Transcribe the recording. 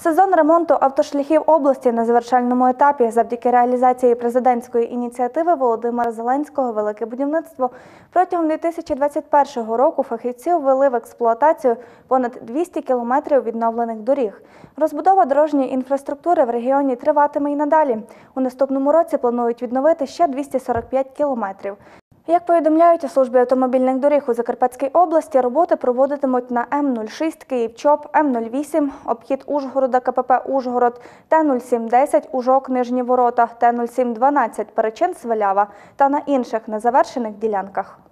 Сезон ремонту автошляхів області на завершальному етапі. Завдяки реалізації президентської ініціативи Володимира Зеленського «Велике будівництво» протягом 2021 року фахівці ввели в експлуатацію понад 200 кілометрів відновлених доріг. Розбудова дорожньої інфраструктури в регіоні триватиме й надалі. У наступному році планують відновити ще 245 кілометрів. Як повідомляють у службі автомобільних доріг у Закарпатській області, роботи проводитимуть на М-06 Київ-Чоп, М-08 обхід Ужгорода КПП «Ужгород», Т-0710 Ужок-Нижні Ворота, Т-0712 Перечин-Свалява та на інших незавершених ділянках.